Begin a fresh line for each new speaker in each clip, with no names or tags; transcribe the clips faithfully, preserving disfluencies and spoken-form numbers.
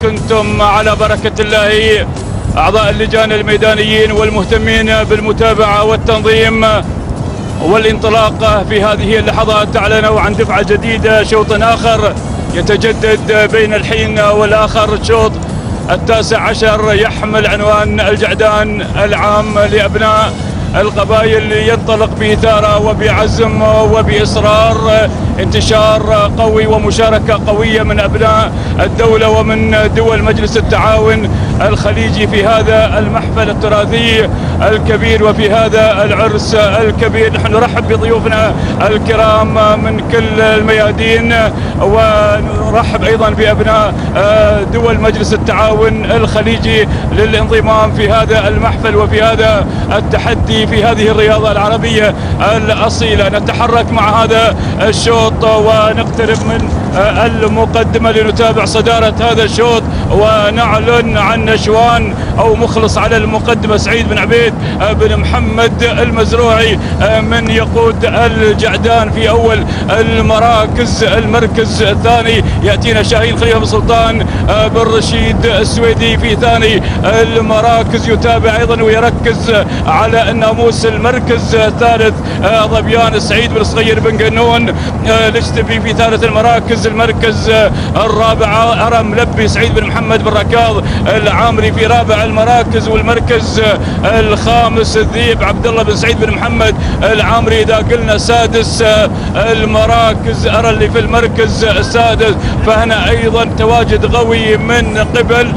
كنتم على بركة الله أعضاء اللجان الميدانيين والمهتمين بالمتابعة والتنظيم والانطلاق في هذه اللحظات. أعلنوا عن دفعة جديدة، شوط آخر يتجدد بين الحين والآخر. الشوط التاسع عشر يحمل عنوان الجعدان العام لأبناء القبائل، ينطلق بإثارة وبعزم وبإصرار، انتشار قوي ومشاركة قوية من أبناء الدولة ومن دول مجلس التعاون الخليجي في هذا المحفل التراثي الكبير وفي هذا العرس الكبير. نحن نرحب بضيوفنا الكرام من كل الميادين، ونرحب أيضا بأبناء دول مجلس التعاون الخليجي للانضمام في هذا المحفل وفي هذا التحدي في هذه الرياضة العربية الأصيلة. نتحرك مع هذا الشوط ونقترب من المقدمة لنتابع صدارة هذا الشوط ونعلن عن نشوان أو مخلص على المقدمة سعيد بن عبيد بن محمد المزروعي من يقود الجعدان في أول المراكز. المركز الثاني يأتينا شاهين خليفة بن سلطان بن رشيد السويدي في ثاني المراكز، يتابع أيضا ويركز على الناموس. المركز الثالث ظبيان سعيد بن صغير بن قنون الاشتبي في ثالث المراكز. المركز الرابع أرم لبي سعيد بن محمد بن ركاض العامري في رابع المراكز. والمركز الخامس الذيب عبد الله بن سعيد بن محمد العامري. إذا قلنا سادس المراكز أرى اللي في المركز السادس، فهنا أيضا تواجد قوي من قبل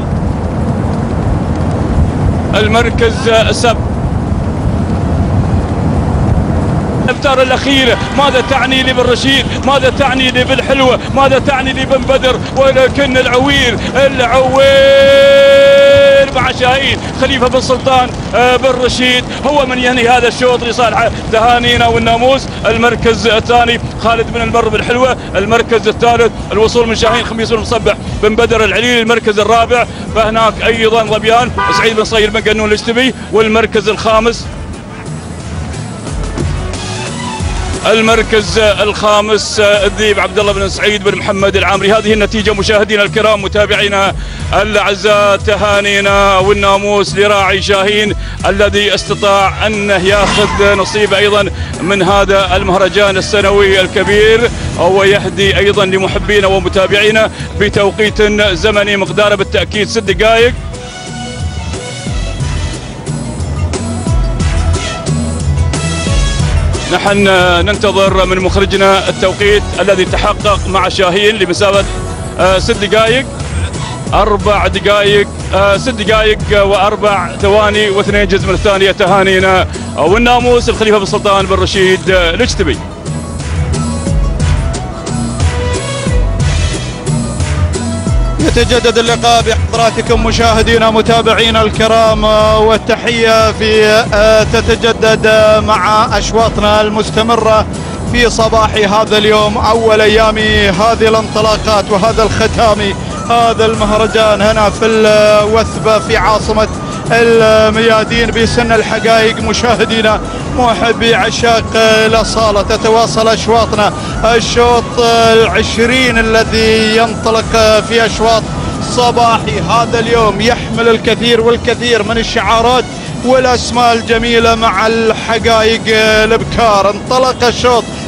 المركز السابع. الافطار الاخيره ماذا تعني لبن رشيد، ماذا تعني لبن حلوه، ماذا تعني لبن بدر، ولكن العوير العوير مع شاهين خليفه بن سلطان بن رشيد هو من ينهي هذا الشوط لصالح تهانينا والناموس. المركز الثاني خالد بن المر بن حلوه. المركز الثالث الوصول من شاهين خميس بن مصبح بن بدر العليلي. المركز الرابع فهناك ايضا ظبيان سعيد بن صغير بن قنون الاشتبي. والمركز الخامس المركز الخامس الذيب عبد الله بن سعيد بن محمد العامري. هذه النتيجة مشاهدينا الكرام متابعينا الأعزاء، تهانينا والناموس لراعي شاهين الذي استطاع أن يأخذ نصيب أيضا من هذا المهرجان السنوي الكبير، ويهدي أيضا لمحبينا ومتابعينا بتوقيت زمني مقداره بالتأكيد ست دقائق. نحن ننتظر من مخرجنا التوقيت الذي تحقق مع شاهين لمسافة ست دقائق أربع دقائق ست دقائق وأربع ثواني واثنين جزء من الثانية. تهانينا والناموس الخليفة بن سلطان بن رشيد الاشتبي.
يتجدد اللقاء بحضراتكم مشاهدينا متابعينا الكرام، والتحية في تتجدد مع أشواطنا المستمرة في صباح هذا اليوم، أول أيام هذه الانطلاقات وهذا الختام هذا المهرجان هنا في الوثبة في عاصمة الميادين بسن الحقائق. مشاهدينا محبي عشاق الأصالة، تتواصل أشواطنا. الشوط العشرين الذي ينطلق في أشواط صباحي هذا اليوم يحمل الكثير والكثير من الشعارات والأسماء الجميلة مع الحقائق الابكار. انطلق الشوط